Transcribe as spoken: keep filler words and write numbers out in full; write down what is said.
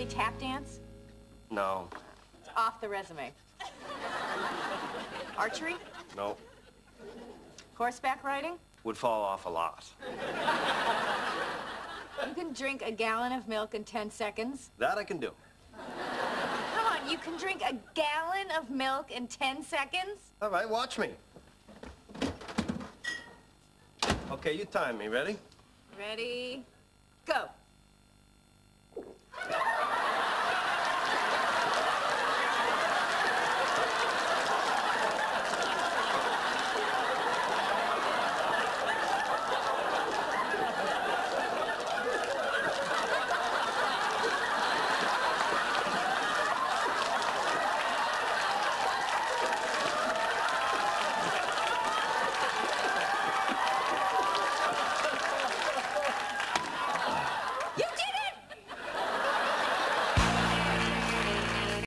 play tap dance? No. It's off the resume. Archery? No. Horseback riding? Would fall off a lot. You can drink a gallon of milk in ten seconds. That I can do. Come on, you can drink a gallon of milk in ten seconds? All right, watch me. Okay, you time me. Ready? Ready, go.